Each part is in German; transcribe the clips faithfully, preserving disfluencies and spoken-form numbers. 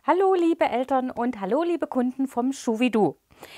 Hallo liebe Eltern und hallo liebe Kunden vom Schuhwidu.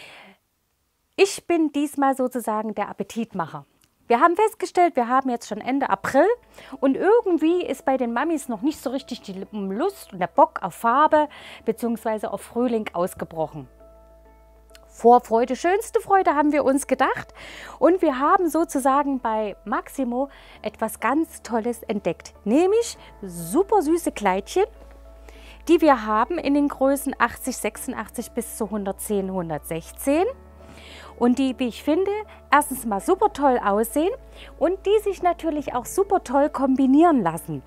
Ich bin diesmal sozusagen der Appetitmacher. Wir haben festgestellt, wir haben jetzt schon Ende April und irgendwie ist bei den Mamis noch nicht so richtig die Lust und der Bock auf Farbe bzw. auf Frühling ausgebrochen. Vorfreude, schönste Freude haben wir uns gedacht und wir haben sozusagen bei Maximo etwas ganz Tolles entdeckt, nämlich super süße Kleidchen, die wir haben in den Größen achtzig, sechsundachtzig bis zu hundertzehn, hundertsechzehn und die, wie ich finde, erstens mal super toll aussehen und die sich natürlich auch super toll kombinieren lassen.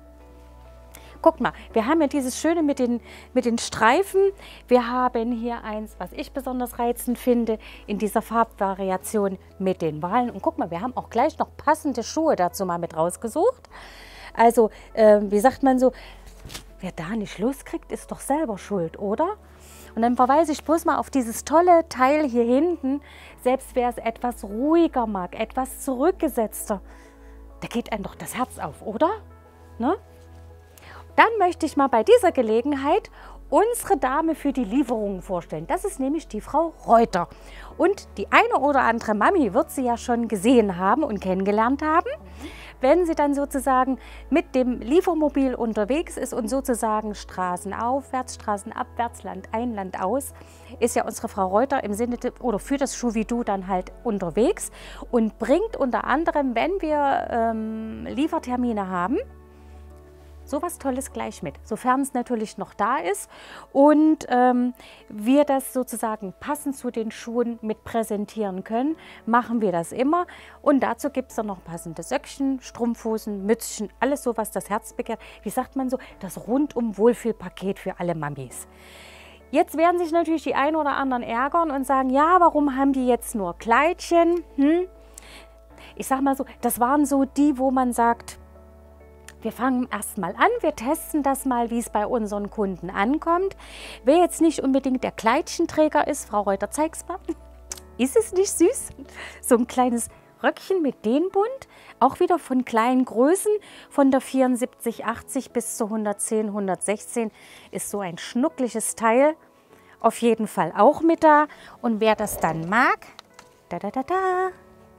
Guckt mal, wir haben ja dieses Schöne mit den, mit den Streifen. Wir haben hier eins, was ich besonders reizend finde, in dieser Farbvariation mit den Walen. Und guck mal, wir haben auch gleich noch passende Schuhe dazu mal mit rausgesucht. Also, äh, wie sagt man so, wer da nicht Lust kriegt, ist doch selber schuld, oder? Und dann verweise ich bloß mal auf dieses tolle Teil hier hinten. Selbst wer es etwas ruhiger mag, etwas zurückgesetzter, da geht einem doch das Herz auf, oder? Ne? Dann möchte ich mal bei dieser Gelegenheit unsere Dame für die Lieferungen vorstellen. Das ist nämlich die Frau Reuter. Und die eine oder andere Mami wird sie ja schon gesehen haben und kennengelernt haben. Wenn sie dann sozusagen mit dem Liefermobil unterwegs ist und sozusagen straßenaufwärts, straßenabwärts, Land ein, Land aus, ist ja unsere Frau Reuter im Sinne oder für das Schuhwidu dann halt unterwegs und bringt unter anderem, wenn wir ähm, Liefertermine haben, sowas Tolles gleich mit, sofern es natürlich noch da ist und ähm, wir das sozusagen passend zu den Schuhen mit präsentieren können, machen wir das immer. Und dazu gibt es dann noch passende Söckchen, Strumpfhosen, Mützchen, alles so, was das Herz begehrt. Wie sagt man so, das rundum Wohlfühlpaket für alle Mamis. Jetzt werden sich natürlich die einen oder anderen ärgern und sagen, ja, warum haben die jetzt nur Kleidchen? Hm? Ich sag mal so, das waren so die, wo man sagt, wir fangen erst mal an, wir testen das mal, wie es bei unseren Kunden ankommt. Wer jetzt nicht unbedingt der Kleidchenträger ist, Frau Reuter, zeig's mal. Ist es nicht süß? So ein kleines Röckchen mit Dehnbund, auch wieder von kleinen Größen, von der vierundsiebzig, achtzig bis zu hundertzehn, hundertsechzehn ist so ein schnuckliches Teil. Auf jeden Fall auch mit da. Und wer das dann mag, da da da da,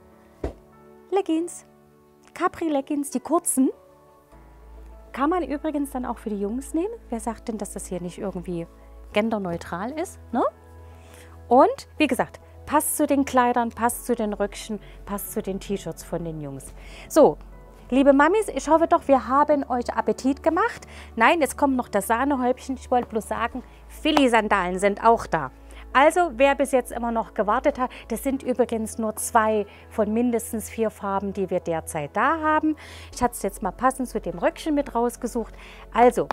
Leggings, Capri-Leggings, die kurzen. Kann man übrigens dann auch für die Jungs nehmen. Wer sagt denn, dass das hier nicht irgendwie genderneutral ist? Ne? Und wie gesagt, passt zu den Kleidern, passt zu den Röckchen, passt zu den T-Shirts von den Jungs. So, liebe Mamis, ich hoffe doch, wir haben euch Appetit gemacht. Nein, jetzt kommt noch das Sahnehäubchen. Ich wollte bloß sagen, Philly-Sandalen sind auch da. Also, wer bis jetzt immer noch gewartet hat, das sind übrigens nur zwei von mindestens vier Farben, die wir derzeit da haben. Ich hatte es jetzt mal passend zu dem Röckchen mit rausgesucht. Also,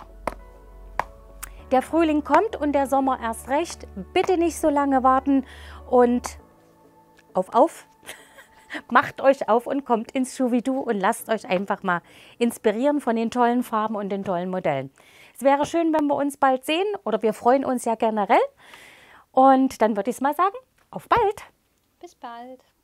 der Frühling kommt und der Sommer erst recht. Bitte nicht so lange warten und auf, auf. Macht euch auf und kommt ins Schuhwidu und lasst euch einfach mal inspirieren von den tollen Farben und den tollen Modellen. Es wäre schön, wenn wir uns bald sehen oder wir freuen uns ja generell. Und dann würde ich es mal sagen, auf bald. Bis bald.